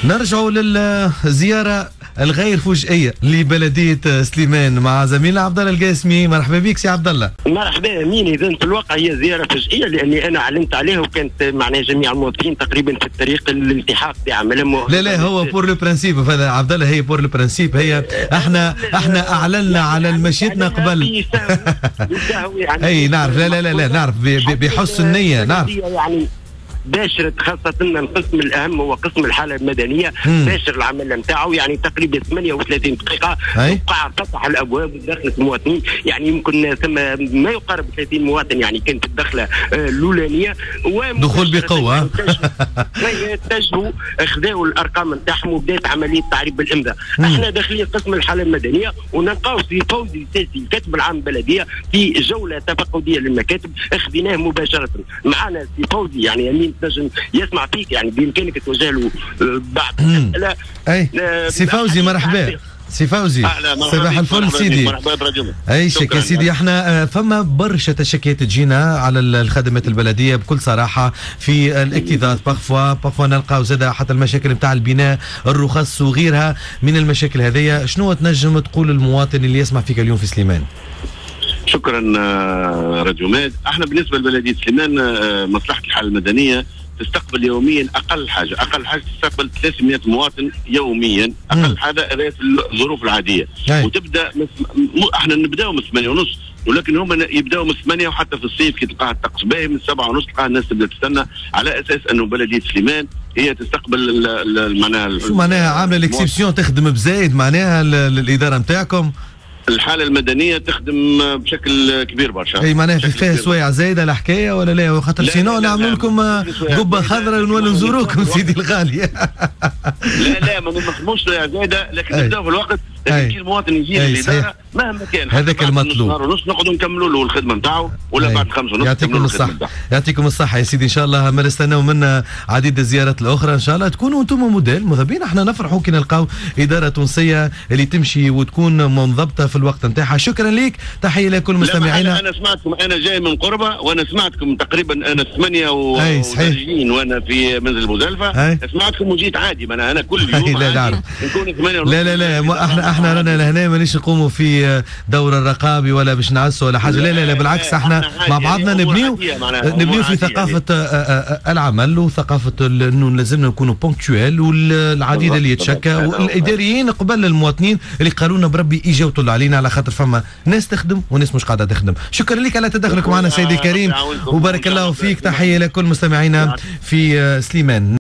نرجعوا للزيارة الغير فجائية لبلدية سليمان مع زميلنا عبد الله القاسمي. مرحبا بك سي عبد الله. مرحبا امين. اذا في الواقع هي زيارة فجائية لاني انا علمت عليها وكانت معناها جميع الموظفين تقريبا في الطريق الالتحاق بعملهم. لا هو بور لو برانسيب هذا عبد الله، هي بور لو برانسيب. هي احنا اعلنا على مشيتنا قبل. اي نعرف. لا نعرف بحسن النية نعرف. يعني باشرت خاصة القسم الأهم هو قسم الحالة المدنية، باشر العمل نتاعو يعني تقريبا 38 دقيقة وقع فتح الأبواب ودخلت المواطنين، يعني يمكن ثم ما يقارب 30 مواطن يعني كانت الدخلة الأولانية دخول بقوة. اتجهوا خذاوا الأرقام نتاعهم وبدات عملية تعريب بالإمضاء. احنا داخلين قسم الحالة المدنية ونلقاو سي فوزي الساسي الكاتب العام البلدية في جولة تفقدية للمكاتب، اخذناه مباشرة معنا سي فوزي يعني امين تنجم يسمع فيك، يعني بامكانك توجه له بعض الاسئله. اي سي فوزي مرحبا. سي فوزي صباح الفل سيدي. مرحبا برجل. اي شك يا سيدي. احنا فما برشا تشكيات تجينا على الخدمات البلديه بكل صراحه في الاكتظاظ، بارفوا نلقاو زاد حتى المشاكل نتاع البناء، الرخص وغيرها من المشاكل هذيا. شنو تنجم تقول للمواطن اللي يسمع فيك اليوم في سليمان؟ شكرا رجومات. احنا بالنسبه لبلديه سليمان مصلحه الحاله المدنيه تستقبل يوميا اقل حاجه تستقبل 300 مواطن يوميا اقل حاجه في الظروف العاديه. وتبدا احنا نبداو من 8:30 ولكن هم يبداو من 8 وحتى في الصيف كي تلقاها الطقس باهي من 7:30 تلقاها الناس تبدا تستنى على اساس انه بلديه سليمان هي تستقبل معناها. شو معناها عامله الاكسبسيون تخدم بزايد معناها الاداره نتاعكم؟ الحالة المدنية تخدم بشكل كبير برشا. اي معناها فيها سوايع زايدة الحكاية ولا لا؟ خاطر سينو نعملوا لكم قبة خضراء ونولوا نزوروكم سيدي الغالي. لا ما نخدموش سوايع زايدة، لكن نبداو في الوقت كي المواطن يجي للإدارة مهما كان هذاك المطلوب. نهار ونص نقعدوا نكملوا له الخدمة نتاعو ولا بعد 5:30. يعطيكم الصحة. يعطيكم الصحة يا سيدي. إن شاء الله ما نستناو منا عديد الزيارات الأخرى، إن شاء الله تكونوا أنتم موديل مذهبين. احنا نفرحوا كي نلقاو إدارة تونسية اللي تمشي وتكون منضبطة في الوقت نتاعها. شكرا لك، تحية لكل مستمعينا. أنا سمعتكم، أنا جاي من قربة وأنا سمعتكم تقريبا أنا 38 وأنا في منزل بوزلفة سمعتكم وجيت عادي. أنا كل يوم لا نكون 8 لا احنا رانا لهنا مانيش نقوموا في دور الرقابي ولا باش نعسوا ولا حاجه. لا بالعكس احنا مع بعضنا نبنيو في ثقافه العمل وثقافه انه لازمنا نكونوا بونكتويل والعديد اللي يتشكى والاداريين قبل المواطنين اللي قالوا لنا بربي اجوا طلعوا علينا على خاطر فما ناس تخدم وناس مش قاعده تخدم. شكرا لك على تدخلك معنا سيدي الكريم وبارك الله فيك. تحيه لكل مستمعينا في سليمان.